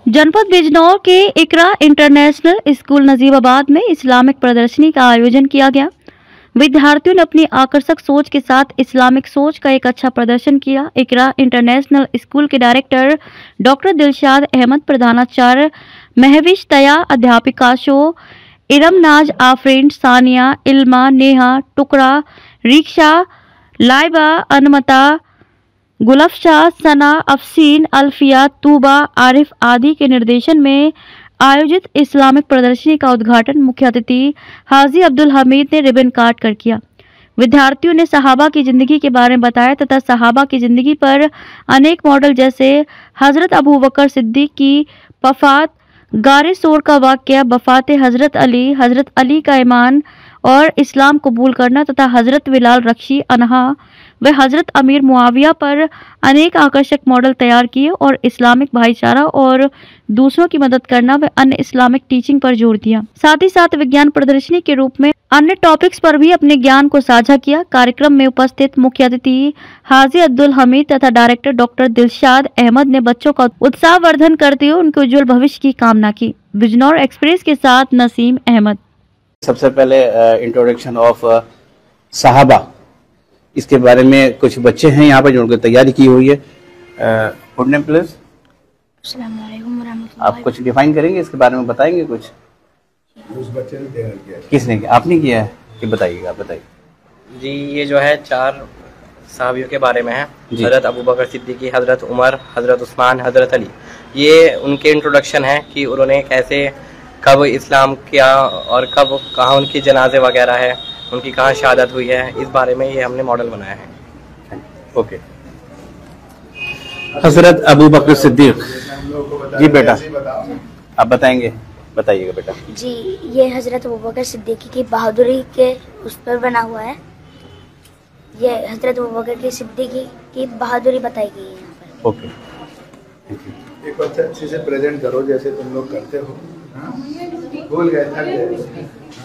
जनपद बिजनौर के इकरा international school Najibabad में इस्लामिक प्रदर्शनी का आयोजन किया गया। विद्यार्थियों ने अपनी आकर्षक सोच के साथ इस्लामिक सोच का एक अच्छा प्रदर्शन किया। इकरा इंटरनेशनल स्कूल के डायरेक्टर डॉक्टर दिलशाद अहमद, प्रधानाचार्य महविश तया, अध्यापिका शो इरम नाज, आफरीन, सानिया, इल्मा, नेहा, टुकड़ा, रिक्शा, लाइबा, अनमता, गुलफशा, सना, अफसीन, अल्फिया, तूबा, आरिफ आदि के निर्देशन में आयोजित इस्लामिक प्रदर्शनी का उद्घाटन मुख्य अतिथि हाजी अब्दुल हमीद ने रिबन काट कर किया। विद्यार्थियों ने सहाबा की जिंदगी के बारे में बताया तथा सहाबा की जिंदगी पर अनेक मॉडल जैसे हजरत अबू बकर सिद्दीक की वफात, गारे सोर का वाक़या, वफात हजरत अली का ईमान और इस्लाम कबूल करना तथा हजरत बिलाल रक्षी अनहा व हजरत अमीर मुआविया पर अनेक आकर्षक मॉडल तैयार किए और इस्लामिक भाईचारा और दूसरों की मदद करना व अन्य इस्लामिक टीचिंग पर जोर दिया। साथ ही साथ विज्ञान प्रदर्शनी के रूप में अन्य टॉपिक्स पर भी अपने ज्ञान को साझा किया। कार्यक्रम में उपस्थित मुख्य अतिथि हाजी अब्दुल हमीद तथा डायरेक्टर डॉक्टर दिलशाद अहमद ने बच्चों का उत्साहवर्धन करते हुए उनके उज्जवल भविष्य की कामना की। बिजनौर एक्सप्रेस के साथ नसीम अहमद। सबसे पहले इंट्रोडक्शन ऑफ सहाबा, इसके बारे में कुछ बच्चे हैं यहाँ पर जो उनको तैयारी की हुई है। Good name please. आप कुछ डिफाइन करेंगे, इसके बारे में बताएंगे कुछ? उस बच्चे ने तैयार किया। किसने किया? आपने किया है कि बताइएगा? बताइए जी। ये जो है 4 सहाबियों के बारे में है। हजरत अबू बकर सिद्दीकी, हजरत उमर, हजरत उस्मान, हजरत अली। ये उनके इंट्रोडक्शन है कि उन्होंने कैसे कब इस्लाम किया और कब कहाँ उनकी जनाजे वगैरह है, उनकी कहाँ शहादत हुई है, इस बारे में ये हमने मॉडल बनाया है। ओके। हजरत अबू बकर सिद्दीक जी, बेटा आप बताएंगे? बताइएगा बेटा जी। ये हजरत अबू बकर सिद्दीकी की बहादुरी के उस पर बना हुआ है। ये हजरत अबू बकर की सिद्दीकी की बहादुरी बताई गई है यहाँ पर। ओके। एक बार अच्छे से प्रेजेंट करो जैसे तुम लोग करते हो। भूल गए, थक गए।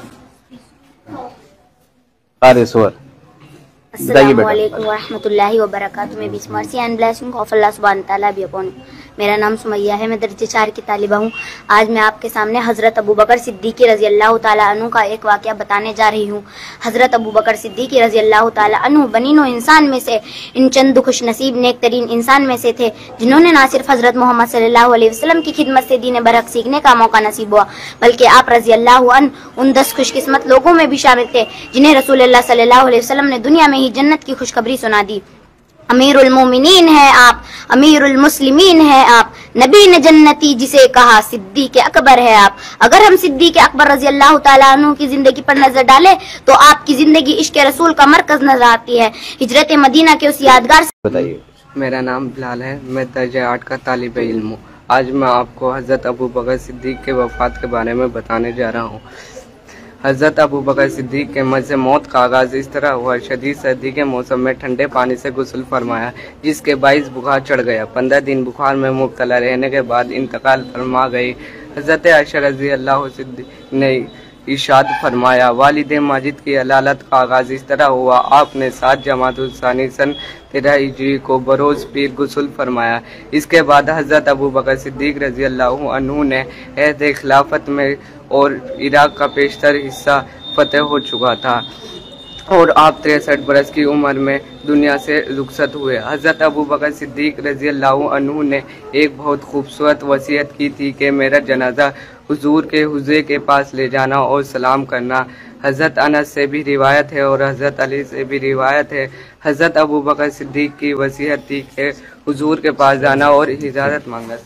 अस्सलामु अलैकुम व रहमतुल्लाहि व बरकातुहू। May peace mercy and blessing of Allah सुब्हान तआला बी अपॉन। मेरा नाम सुमैया है, मैं दर्जे 4 की तालिबा हूँ। आज मैं आपके सामने हजरत अबू बकर सिद्दीकी रजी अल्लाह ताला अन्हु का एक वाक़या बताने जा रही हूँ। हजरत अबू बकर सिद्दीकी रजी अल्लाह ताला अन्हु बनीनो इंसान में से इन चंद खुश नसीब नेक तरीन इंसान में से थे जिन्होंने न सिर्फ हजरत मोहम्मद सल्लल्लाहु अलैहि वसल्लम की खिदमत से दीन बरहक सीखने का मौका नसीब हुआ, बल्कि आप रजी अल्लाह अन्हु उन 10 खुशकिस्मत लोगों में भी शामिल थे जिन्हें रसूलुल्लाह सल्लल्लाहु अलैहि वसल्लम ने दुनिया में ही जन्नत की खुशखबरी सुना दी। अमीरुल मोमिनीन है आप, अमीरुल मुस्लिमीन है आप, नबी ने जन्नती जिसे कहा सिद्दीक अकबर है आप। अगर हम सिद्दीक अकबर रजी अल्लाह ताला अन्हु की जिंदगी पर नजर डालें तो आपकी जिंदगी इश्क रसूल का मरकज नजर आती है। हिजरत मदीना के उस यादगार से बताइए। मेरा नाम बिलाल है, मैं दर्जे 8 का तालिब इल्म हूँ। आज मैं आपको हजरत अबू बकर सिद्दीक के वफात के बारे में बताने जा रहा हूँ। हज़रत अबू बकर सिद्दीक के मर्ज़ मौत का आगाज़ इस तरह हुआ। शदीद सर्दी के मौसम में ठंडे पानी से गुस्ल फरमाया, जिसके बाइस बुखार चढ़ गया। 15 दिन बुखार में मुब्तला रहने के बाद इंतकाल फरमा गई। हज़रत आयशा रज़ी अल्लाह सिद्दीक ने इरशाद फरमाया, वालिद माजिद की अलालत का आगाज़ इस तरह हुआ। आपने 7 जमादुल सानी सन 13 हिजरी को बरोज़ पीर गुस्ल फरमाया। इसके बाद हज़रत अबू बकर सिद्दीक रज़ी अल्लाह अन्हु ने अहद खिलाफत में और इराक़ का पेशतर हिस्सा फतेह हो चुका था और आप 63 बरस की उम्र में दुनिया से रुखसत हुए। हज़रत अबू बकर सिद्दीक रज़ी अल्लाह अन्हु ने एक बहुत खूबसूरत वसीयत की थी कि मेरा जनाजा हुजूर के हुज़े के पास ले जाना और सलाम करना। हज़रत अनस से भी रिवायत है और हज़रत अली से भी रिवायत है। हज़रत अबू बकर सिद्दीक की वसीयत थी कि हुजूर के पास जाना और इजाज़त मांगना।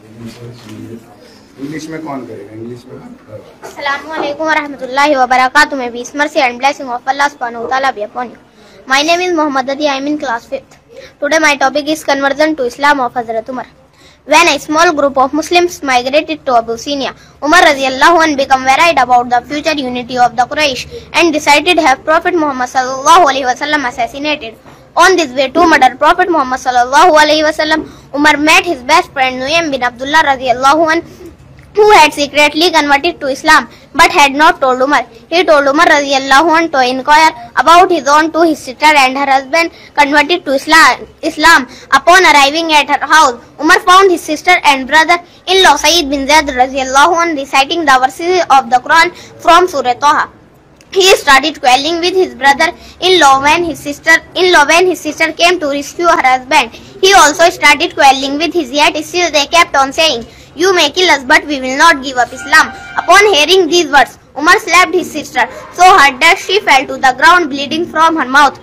इंग्लिश में कौन करेगा? इंग्लिश में। अस्सलामु अलैकुम व रहमतुल्लाहि व बरकातुहू। May peace mercy and blessing of Allah सुब्हानहू व तआला be upon you. My name is Muhammad Adi. I am in class 5th. Today my topic is conversion to Islam of Hazrat Umar. When a small group of Muslims migrated to Abyssinia, Umar radiallahu anh became worried about the future unity of the Quraysh and decided to have Prophet Muhammad sallallahu alaihi wasallam assassinated. On this way to murder Prophet Muhammad sallallahu alaihi wasallam, Umar met his best friend Nuaym bin Abdullah radiallahu anh, who had secretly converted to Islam. but had not told Umar. He told Umar radiallahu anhu to inquire about his own to his sister, and her husband converted to Islam. Upon arriving at her house, Umar found his sister and brother-in-law Sayyid bin Zaid radiallahu anhu reciting the verses of the Quran from Surah Taha. He started quarreling with his brother-in-law when his sister came to rescue her husband. He also started quarreling with his, yet still they kept on saying, "You may kill us, but we will not give up Islam." Upon hearing these words, Umar slapped his sister so hard that she fell to the ground bleeding from her mouth.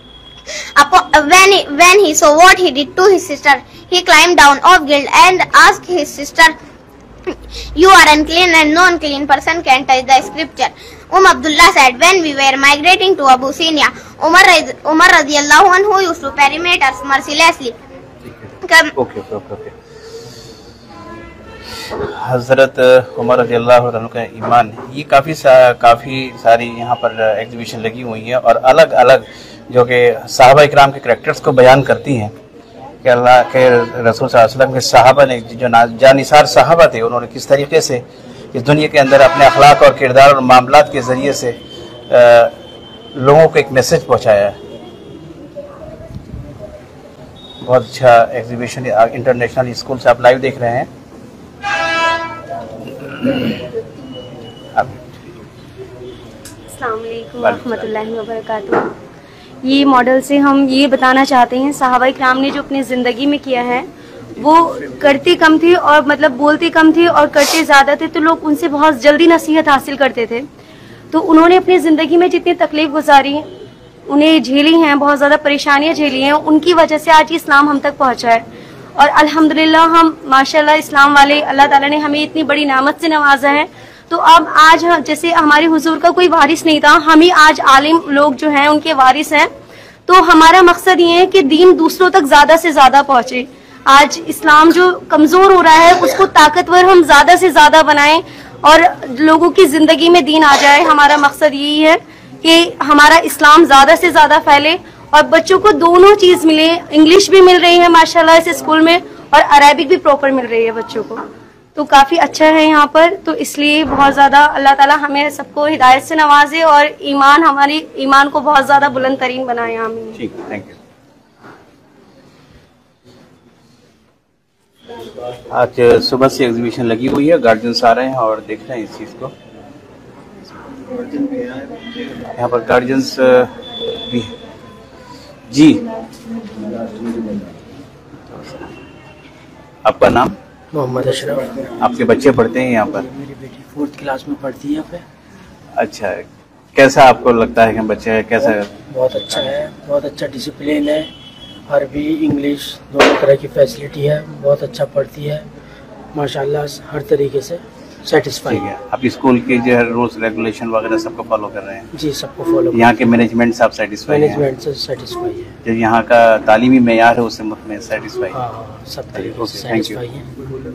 When he saw what he did to his sister, he climbed down of guilt and asked his sister, "You are unclean, and no unclean person can touch the scripture." Abdullah said, "When we were migrating to Abyssinia, Umar radiallahu anhu used to permit us mercilessly." Okay. हज़रत उमर रज़ियल्लाहु अन्हु का ईमान, ये काफ़ी सारी यहाँ पर exhibition लगी हुई है और अलग अलग जो कि सहाबा इकराम के करैक्टर्स को बयान करती हैं कि अल्लाह के रसूल सल्लल्लाहु अलैहि वसल्लम के सहाबा ने जो जानिसार सहाबा थे, उन्होंने किस तरीके से इस दुनिया के अंदर अपने अखलाक और किरदार और मामलात के ज़रिए से लोगों को एक मैसेज पहुँचाया है। बहुत अच्छा एग्जीबिशन इंटरनेशनल स्कूल से आप लाइव देख रहे हैं। अस्सलाम वालेकुम रहमतुल्लाहि व बरकातुहू। ये मॉडल से हम ये बताना चाहते हैं, सहाबा इकराम ने जो अपनी ज़िंदगी में किया है वो करते कम थे और मतलब बोलते कम थे और करते ज़्यादा थे, तो लोग उनसे बहुत जल्दी नसीहत हासिल करते थे। तो उन्होंने अपनी ज़िंदगी में जितनी तकलीफ गुजारी, उन्हें झेली हैं, बहुत ज़्यादा परेशानियां झेली हैं, उनकी वजह से आज इस्लाम हम तक पहुंचा है। और अल्हम्दुलिल्लाह हम माशाल्लाह इस्लाम वाले, अल्लाह ताला ने हमें इतनी बड़ी नेमत से नवाजा है। तो अब आज जैसे हमारे हुजूर का कोई वारिस नहीं था, हम ही आज आलिम लोग जो हैं उनके वारिस हैं। तो हमारा मकसद ये है कि दीन दूसरों तक ज़्यादा से ज़्यादा पहुँचे। आज इस्लाम जो कमज़ोर हो रहा है उसको ताकतवर हम ज़्यादा से ज़्यादा बनाएं और लोगों की ज़िंदगी में दीन आ जाए। हमारा मकसद यही है कि हमारा इस्लाम ज़्यादा से ज़्यादा फैले और बच्चों को दोनों चीज़ मिले। इंग्लिश भी मिल रही है माशाल्लाह इस स्कूल में और अरेबिक भी प्रॉपर मिल रही है बच्चों को, तो काफ़ी अच्छा है यहाँ पर। तो इसलिए बहुत ज़्यादा अल्लाह ताला हमें सबको हिदायत से नवाजे और हमारे ईमान को बहुत ज़्यादा बुलंद तरीन बनाए। आमीन। ठीक, थैंक यू। आज सुबह से एग्जीबिशन लगी हुई है, गार्जियंस आ रहे हैं और देख रहे हैं इस चीज़ को। यहाँ पर गार्जियंस भी जी। आपका नाम? मोहम्मद अशरफ। आपके बच्चे पढ़ते हैं यहाँ पर? मेरी बेटी 4th क्लास में पढ़ती है यहाँ पे। अच्छा, कैसा आपको लगता है कि बच्चे कैसा? बहुत अच्छा है, बहुत अच्छा डिसिप्लिन है, अरबी इंग्लिश दोनों तरह की फैसिलिटी है, बहुत अच्छा पढ़ती है माशाल्लाह, हर तरीके से सेटिस्फाई है। आप स्कूल के जो है रूल्स रेगुलेशन वगैरह सबको फॉलो कर रहे हैं? जी, सबको फॉलो। यहाँ के मैनेजमेंट से आप सेटिस्फाई हैं? मैनेजमेंट से सेटिस्फाई है। जो यहाँ का तालीमी मेयार है उससे मुतमईन सेटिस्फाई? हाँ, सब तरीके से सेटिस्फाई है।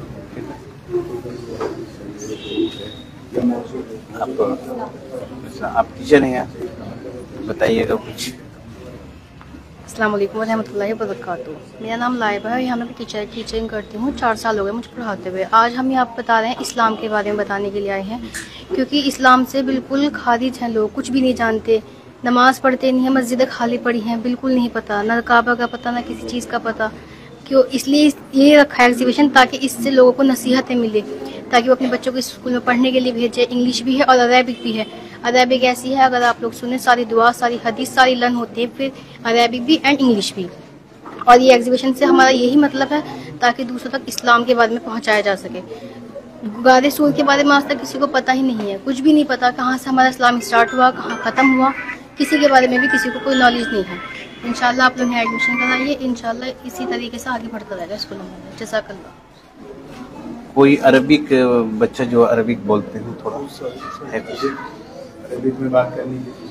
आप टीचर हैं, बताइएगा कुछ। अस्सलाम वालेकुम रहमतुल्लाहि व बरकातुहू। मेरा नाम लाइबा है, यहाँ मैं टीचिंग करती हूँ। 4 साल हो गए मुझे पढ़ाते हुए। आज हम यहाँ बता रहे हैं इस्लाम के बारे में बताने के लिए आए हैं, क्योंकि इस्लाम से बिल्कुल खारिज हैं लोग, कुछ भी नहीं जानते, नमाज़ पढ़ते नहीं हैं, मस्जिदें खाली पड़ी हैं, बिल्कुल नहीं पता, ना काबा का पता, ना किसी चीज़ का पता। क्यों? इसलिए ये रखा है एग्जीबिशन, ताकि इससे लोगों को नसीहतें मिले, ताकि वो अपने बच्चों को स्कूल में पढ़ने के लिए भेजे। इंग्लिश भी है और अरेबिक भी है। अरेबिक ऐसी है, अगर आप लोग सुने, सारी दुआ, सारी हदीस, सारी लन होती है, फिर अरेबिक भी एंड इंग्लिश भी। और ये एग्जीबिशन से हमारा यही मतलब है ताकि दूसरों तक इस्लाम के बारे में पहुंचाया जा सके। गादे सूर के बारे में आज तक किसी को पता ही नहीं है, कुछ भी नहीं पता कहाँ से हमारा इस्लाम स्टार्ट हुआ, कहाँ ख़त्म हुआ, किसी के बारे में भी किसी को कोई नॉलेज नहीं है। इंशाल्लाह आप लोग एडमिशन कराइए, इंशाल्लाह इसी तरीके से आगे बढ़ता रहेगा स्कूल में। जज़ाकल्लाह। कोई अरबिक बच्चा जो अरबिक बोलते हैं थोड़ा है कुछ अरबिक में बात करनी है।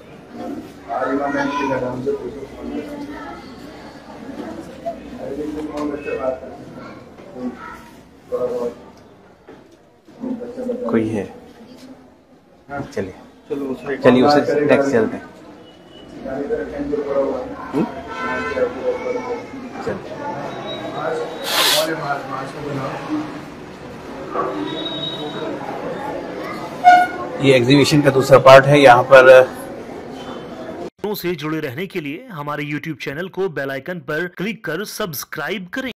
कोई है? चलिए उसे नेक्स्ट चलते हैं। चलिए। ये एग्जीबिशन का दूसरा पार्ट है। यहाँ पर से जुड़े रहने के लिए हमारे YouTube चैनल को बेल आइकन पर क्लिक कर सब्सक्राइब करें।